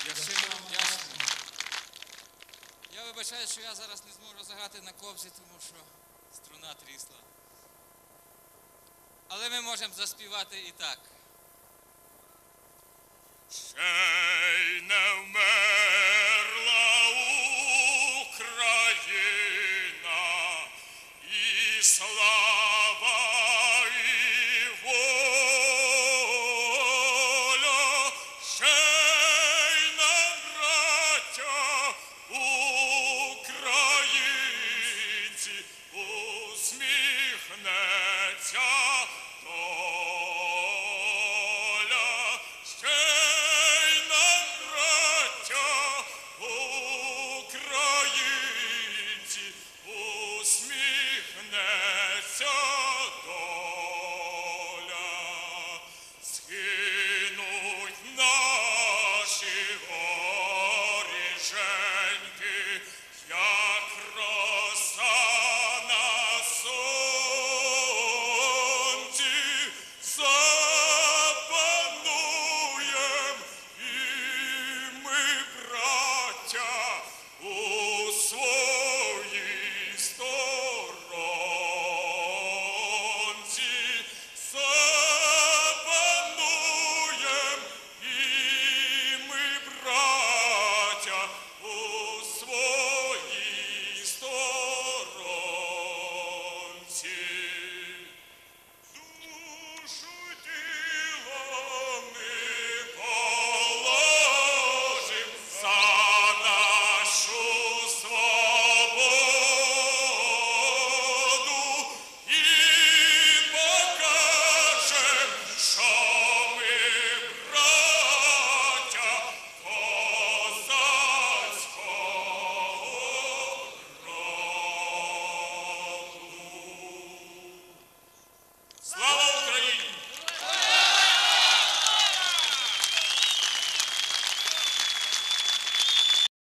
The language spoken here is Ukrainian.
Я сильно вам вдячний. Я вибачаю, що я зараз не зможу заграти на кобзі, тому що струна трісла. Але ми можемо заспівати і так.